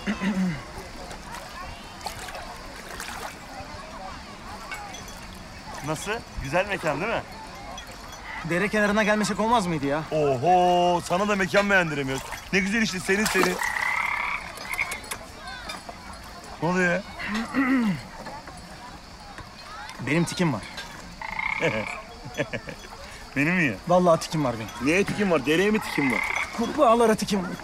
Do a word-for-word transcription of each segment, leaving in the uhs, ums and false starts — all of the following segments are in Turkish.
Nasıl? Güzel mekan değil mi? Dere kenarına gelmesek olmaz mıydı ya? Oho, sana da mekan beğendiremiyoruz. Ne güzel işte, senin senin. Ne oluyor ya? Benim tikim var. Benim mi ya? Vallahi tikim var benim. Neye tikim var? Dereye mi tikim var? Kurbağalara tikim var.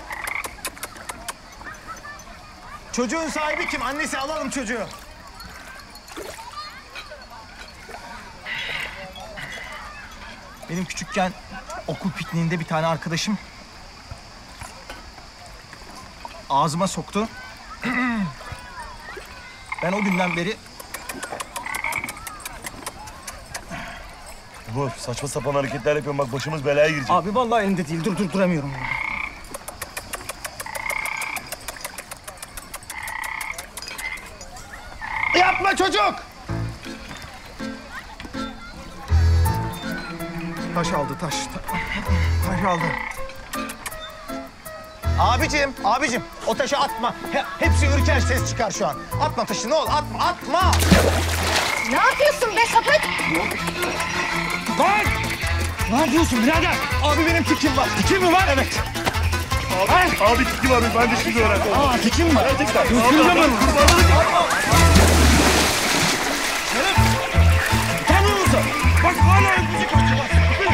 Çocuğun sahibi kim? Annesi, alalım çocuğu. Benim küçükken okul pikniğinde bir tane arkadaşım ağzıma soktu. Ben o günden beri... Bu saçma sapan hareketler yapıyorum, bak başımız belaya girecek. Abi vallahi elimde değil, dur dur duramıyorum. Yapma çocuk! Taş aldı, taş. Taş aldı. Abicim, abicim o taşı atma. He, hepsi ürker, ses çıkar şu an. Atma taşı, ne olur, atma, atma! Ne yapıyorsun be sapık? Bak! Ne yapıyorsun birader? Abi benim tikim var. Tikim mi var? Evet. Abi, abi tikim var, ben de şimdi öğrendim. Aa, tikim var. Gerçekten. Üstünde mi? Tanıyor musun? Bak hala öpücük kaçıyor.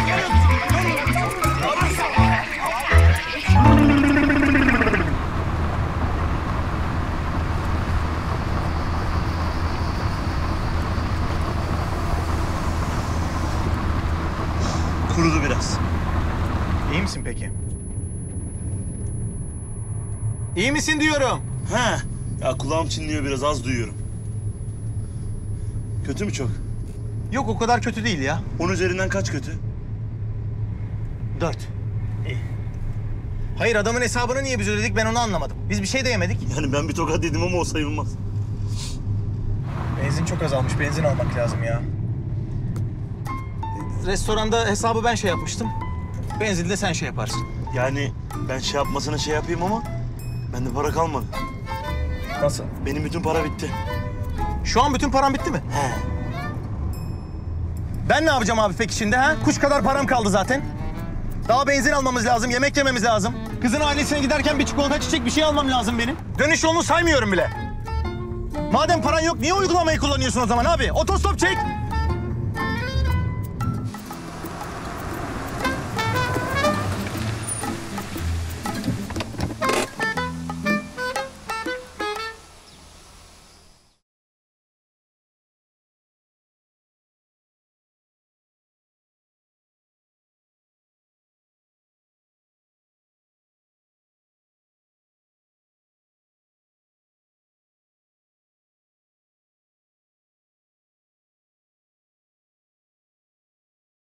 Kurudu biraz. İyi misin peki? İyi misin diyorum. He. Ya kulağım çınlıyor biraz, az duyuyorum. Kötü mü çok? Yok o kadar kötü değil ya. On üzerinden kaç kötü? Dört. İyi. Hayır adamın hesabını niye biz ödedik ben onu anlamadım. Biz bir şey de yemedik. Yani ben bir tokat yedim ama o sayılmaz. Benzin çok azalmış. Benzin almak lazım ya. Restoranda hesabı ben şey yapmıştım. Benzini de sen şey yaparsın. Yani ben şey yapmasına şey yapayım ama bende para kalmadı. Nasıl? Benim bütün para bitti. Şu an bütün param bitti mi? He. Ben ne yapacağım abi peki şimdi ha? Kuş kadar param kaldı zaten. Daha benzin almamız lazım, yemek yememiz lazım. Kızın ailesine giderken bir çikolata, çiçek bir şey almam lazım benim. Dönüş yolunu saymıyorum bile. Madem paran yok niye uygulamayı kullanıyorsun o zaman abi? Otostop çek.